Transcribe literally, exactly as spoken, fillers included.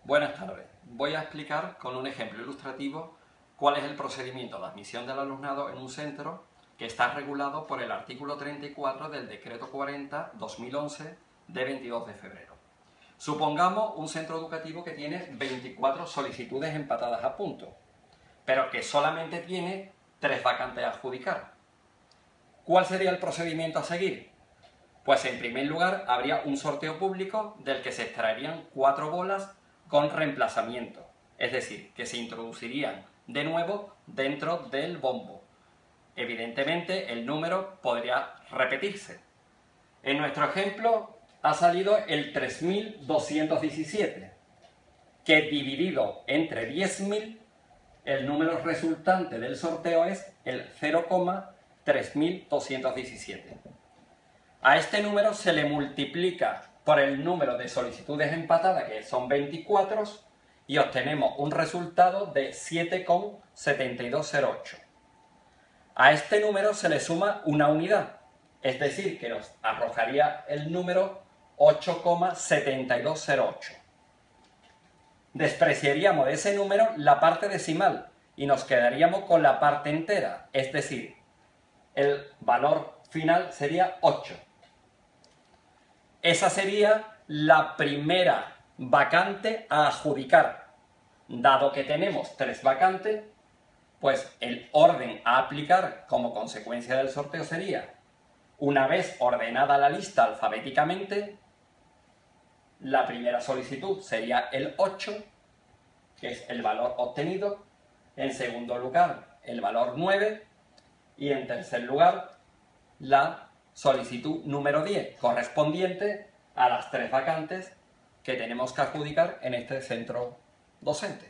Buenas tardes. Voy a explicar con un ejemplo ilustrativo cuál es el procedimiento de admisión del alumnado en un centro que está regulado por el artículo treinta y cuatro del Decreto cuarenta barra dos mil once de veintidós de febrero. Supongamos un centro educativo que tiene veinticuatro solicitudes empatadas a punto, pero que solamente tiene tres vacantes a adjudicar. ¿Cuál sería el procedimiento a seguir? Pues en primer lugar habría un sorteo público del que se extraerían cuatro bolas con reemplazamiento, es decir, que se introducirían de nuevo dentro del bombo. Evidentemente el número podría repetirse. En nuestro ejemplo ha salido el tres mil doscientos diecisiete, que dividido entre diez mil, el número resultante del sorteo es el cero coma tres mil doscientos diecisiete. A este número se le multiplica por el número de solicitudes empatadas, que son veinticuatro, y obtenemos un resultado de siete coma setenta y dos cero ocho. A este número se le suma una unidad, es decir, que nos arrojaría el número ocho coma setenta y dos cero ocho. Despreciaríamos de ese número la parte decimal y nos quedaríamos con la parte entera, es decir, el valor final sería ocho. Esa sería la primera vacante a adjudicar. Dado que tenemos tres vacantes, pues el orden a aplicar como consecuencia del sorteo sería, una vez ordenada la lista alfabéticamente, la primera solicitud sería el ocho, que es el valor obtenido, en segundo lugar el valor nueve y en tercer lugar la solicitud número diez, correspondiente a las tres vacantes que tenemos que adjudicar en este centro docente.